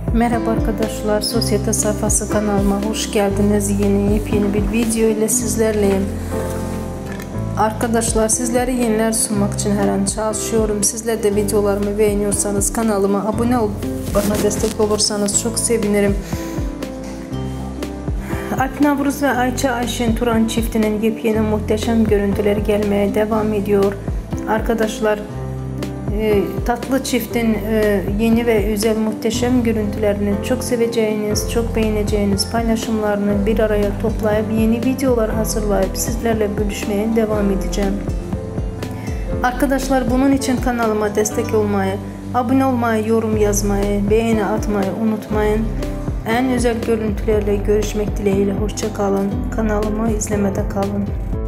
Merhaba arkadaşlar, Sosyete Sayfası kanalıma hoş geldiniz. Yepyeni bir video ile sizlerleyim. Arkadaşlar, sizlere yeniler sunmak için her an çalışıyorum. Sizler de videolarımı beğeniyorsanız kanalıma abone olup bana destek olursanız çok sevinirim. Alp Navruz ve Ayça Ayşen Turan çiftinin yepyeni muhteşem görüntüleri gelmeye devam ediyor. Arkadaşlar, tatlı çiftin yeni ve güzel muhteşem görüntülerini çok seveceğiniz, çok beğeneceğiniz paylaşımlarını bir araya toplayıp yeni videolar hazırlayıp sizlerle bölüşmeye devam edeceğim. Arkadaşlar, bunun için kanalıma destek olmayı, abone olmayı, yorum yazmayı, beğeni atmayı unutmayın. En özel görüntülerle görüşmek dileğiyle hoşça kalın. Kanalımı izlemede kalın.